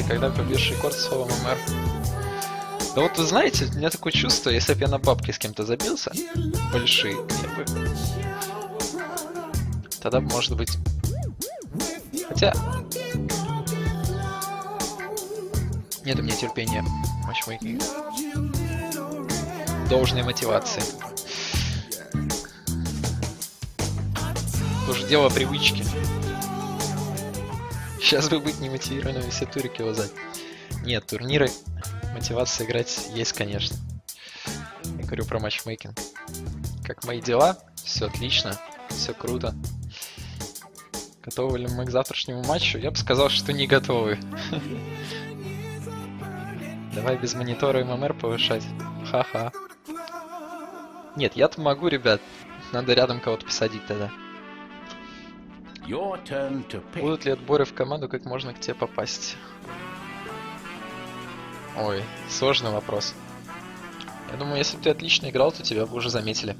или когда побьешь рекорд с ММР. Да вот вы знаете, у меня такое чувство, если бы я на бабки с кем-то забился, большие, я бы... Тогда может быть... Хотя... Нет у меня терпения матчмейкинга. Должной мотивации. Тоже дело привычки. Сейчас бы быть немотивированным, все турики лазать. Нет, турниры, мотивация играть есть, конечно. Я говорю про матчмейкинг. Как мои дела? Все отлично, все круто. Готовы ли мы к завтрашнему матчу? Я бы сказал, что не готовы. Давай без монитора ММР повышать. Ха-ха. Нет, я-то могу, ребят. Надо рядом кого-то посадить тогда. Будут ли отборы в команду, как можно к тебе попасть? Ой, сложный вопрос. Я думаю, если бы ты отлично играл, то тебя бы уже заметили.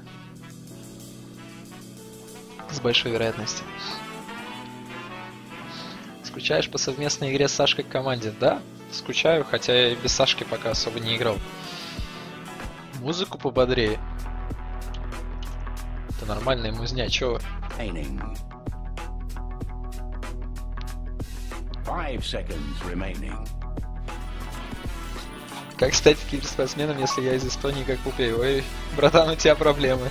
С большой вероятностью. Скучаешь по совместной игре с Сашкой в команде? Да, скучаю, хотя я и без Сашки пока особо не играл. Музыку пободрее. Это нормальная музня, чё? 5 seconds remaining. Как стать киберспортсменом, если я из Эстонии как Пупей? Ой, братан, у тебя проблемы.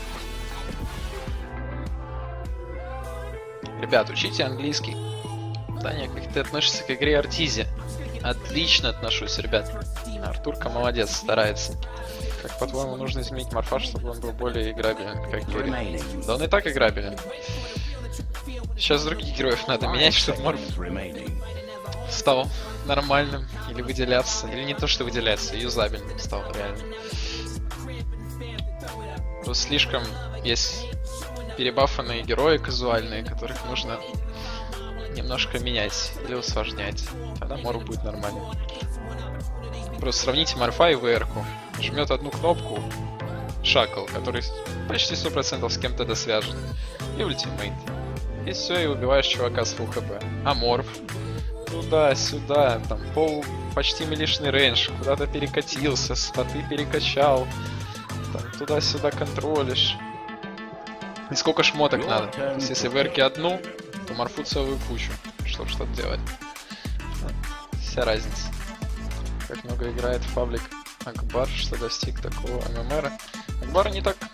Ребят, учите английский. Таня, как ты относишься к игре Артизи? Отлично отношусь, ребят. Артурка молодец, старается. Как по-твоему нужно изменить морфаж, чтобы он был более играбелен, как Герри? Да он и так играбелен. Сейчас других героев надо менять, чтобы морф стал нормальным или выделяться. Или не то, что выделяться, юзабельным стал реально. Просто слишком есть перебафанные герои казуальные, которых нужно немножко менять или усложнять. Тогда морф будет нормальным. Просто сравните морфа и ВР-ку. Жмет одну кнопку Шакл, который почти 100% с кем-то досвяжен. И ультимейт. И все, и убиваешь чувака с фулл хп. А морф? Туда-сюда, там почти милишный рейндж, куда-то перекатился, статы перекачал. Там туда-сюда контролишь. И сколько шмоток надо. То есть, если в эрке одну, то морфу целую кучу, чтобы что-то делать. Вся разница. Как много играет в паблик Акбар, что достиг такого ММРа. Акбар не так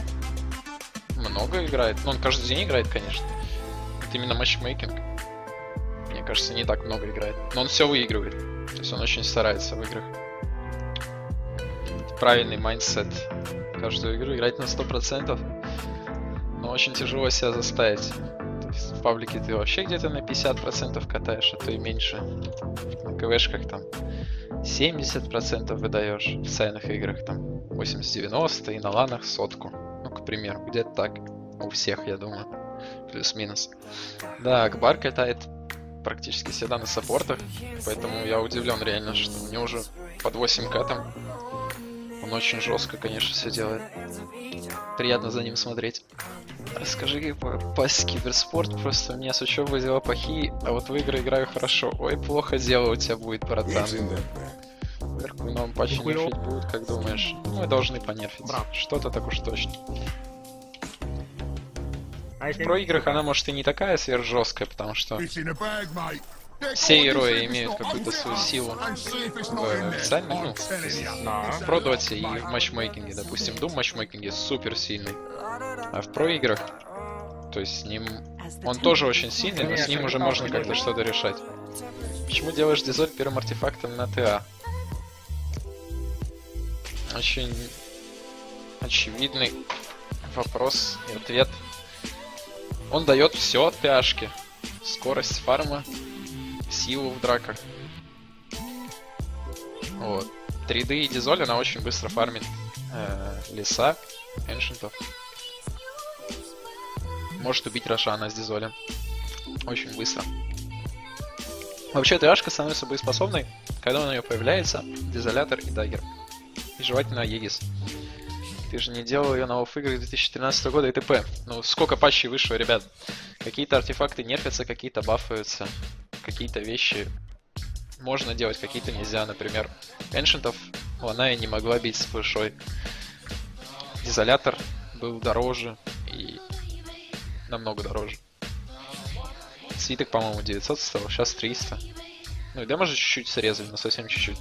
много играет. Но он каждый день играет, конечно. Это именно матчмейкинг. Мне кажется, не так много играет. Но он все выигрывает. То есть он очень старается в играх. Правильный майндсет. Каждую игру играть на 100%. Но очень тяжело себя заставить. То есть в паблике ты вообще где-то на 50% катаешь, а то и меньше. На КВшках там 70% выдаешь. В цельных играх там 80-90 и на ланах 100. Ну, к примеру, где-то так. У всех, я думаю. Плюс-минус. Да, Акбар катает практически всегда на саппортах, поэтому я удивлен реально, что у него уже под 8к там. Он очень жестко, конечно, все делает. Приятно за ним смотреть. Расскажи, как попасть в киберспорт, просто у меня с учебой дела плохие, а вот в игры играю хорошо. Ой, плохо дело у тебя будет, братан. Вверху в новом патче нерфить будут, как думаешь? Мы должны понерфить. Что-то так уж точно. В проиграх она может и не такая сверхжесткая, потому что все герои имеют какую-то свою силу в официальном, ну, в продоте и в матчмейкинге. Допустим, Doom в матчмейкинге супер сильный, а в проиграх, то есть с ним он тоже очень сильный, но с ним уже можно как-то что-то решать. Почему делаешь дизоль первым артефактом на ТА? Очень очевидный вопрос и ответ. Он дает все от ТАшки. Скорость фарма, силу в драках. Вот. 3D и дизоль, она очень быстро фармит леса, эншентов. Может убить Рошана с дизолем. Очень быстро. Вообще, ТАшка становится боеспособной, когда у нее появляется дизолятор и даггер. И желательно Егис. Ты же не делал ее на офф-играх 2013 года и т.п. Ну, сколько патчей вышло, ребят. Какие-то артефакты нерфятся, какие-то бафаются. Какие-то вещи можно делать, какие-то нельзя. Например, Эншентов Ланая не могла бить с пышой. Изолятор был дороже и намного дороже. Свиток, по-моему, 900 стоил, сейчас 300. Ну и дамажа чуть-чуть срезали, но совсем чуть-чуть.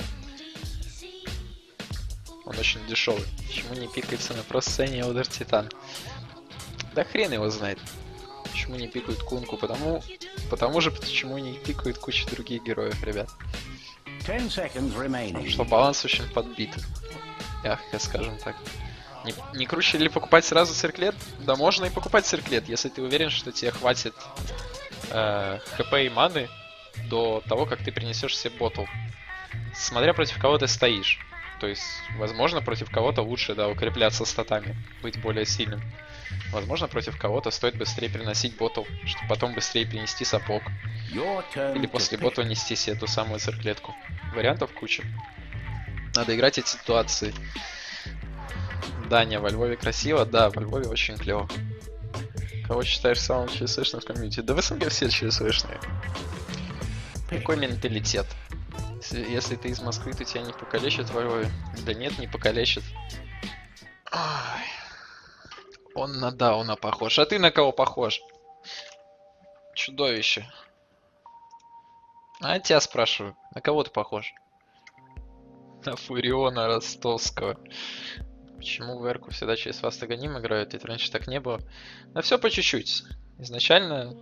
Он очень дешевый. Почему не пикается на просцене Elder Titan? Да хрен его знает. Почему не пикают Кунку? Потому же, почему не пикают кучу других героев, ребят. 10 seconds remaining. Потому что баланс очень подбит. Мягко скажем так. Не круче ли покупать сразу цирклет? Да можно и покупать цирклет, если ты уверен, что тебе хватит хп и маны до того, как ты принесешь себе ботл. Смотря против кого ты стоишь. То есть, возможно, против кого-то лучше, да, укрепляться статами, быть более сильным. Возможно, против кого-то стоит быстрее переносить ботл, чтобы потом быстрее перенести сапог. Или после ботла нести себе эту самую цирклетку. Вариантов куча. Надо играть эти ситуации. Даня, во Львове красиво? Да, во Львове очень клево. Кого считаешь самым ЧСшным в комьюнити? Да в СНГ все ЧСшные. Какой менталитет? Если ты из Москвы, то тебя не покалечат во Львове. Да нет, не покалечат. Ой. Он на Дауна похож. А ты на кого похож? Чудовище. А я тебя спрашиваю, на кого ты похож? На Фуриона Ростовского. Почему в Эрку всегда через вас Аганим играют? Ведь раньше так не было. Да все по чуть-чуть. Изначально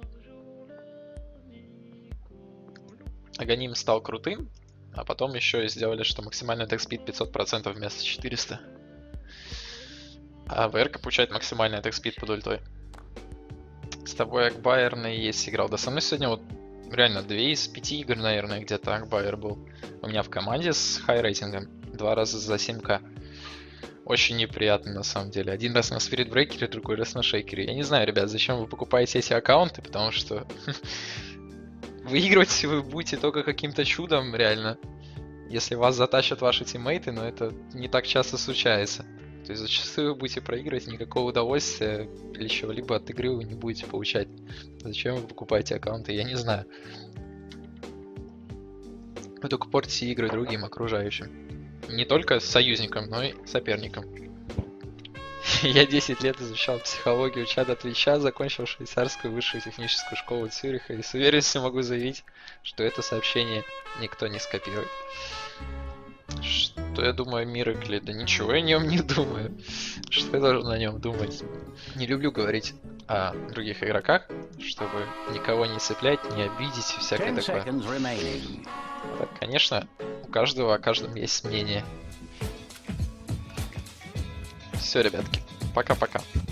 Аганим стал крутым, а потом еще и сделали, что максимальный атак-спид 500% вместо 400. А ВРК получает максимальный атак-спид под ультой. С тобой Акбайер на ЕС играл. Да со мной сегодня вот реально 2 из 5 игр, наверное, где-то Акбайер был. У меня в команде с хай-рейтингом. 2 раза за 7к. Очень неприятно на самом деле. Один раз на Spirit Breaker, другой раз на Шейкере. Я не знаю, ребят, зачем вы покупаете эти аккаунты, потому что выигрывать вы будете только каким-то чудом, реально. Если вас затащат ваши тиммейты, но это не так часто случается. То есть зачастую вы будете проигрывать, никакого удовольствия или чего-либо от игры вы не будете получать. Зачем вы покупаете аккаунты, я не знаю. Вы только портите игры другим окружающим. Не только союзникам, но и соперникам. Я 10 лет изучал психологию чата Твича, закончил швейцарскую высшую техническую школу Цюриха и с уверенностью могу заявить, что это сообщение никто не скопирует. Что я думаю о Миракле? Да ничего я о нем не думаю. Что я должен о нем думать? Не люблю говорить о других игроках, чтобы никого не цеплять, не обидеть и всякое 10 такое. seconds remaining. Так, конечно, у каждого о каждом есть мнение. Все, ребятки, пока-пока.